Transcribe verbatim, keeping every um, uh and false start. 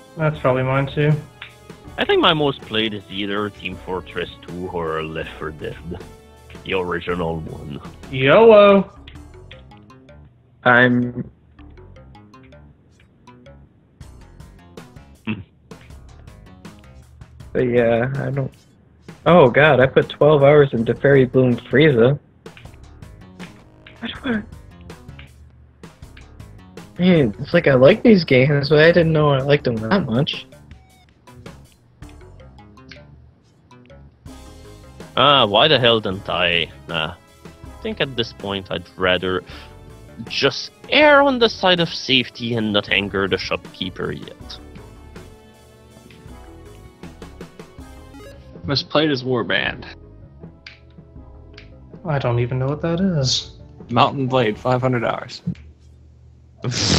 That's probably mine too. I think my most played is either Team Fortress two or Left four Dead. The original one. YOLO! I'm... Hmm. But yeah, I don't... Oh god, I put twelve hours into Fairy Bloom Frieza. What do I... Man, it's like I like these games, but I didn't know I liked them that much. Ah, why the hell didn't I? Nah. I think at this point I'd rather just err on the side of safety and not anger the shopkeeper yet. Most played is Warband. I don't even know what that is. Mountain Blade, five hundred hours.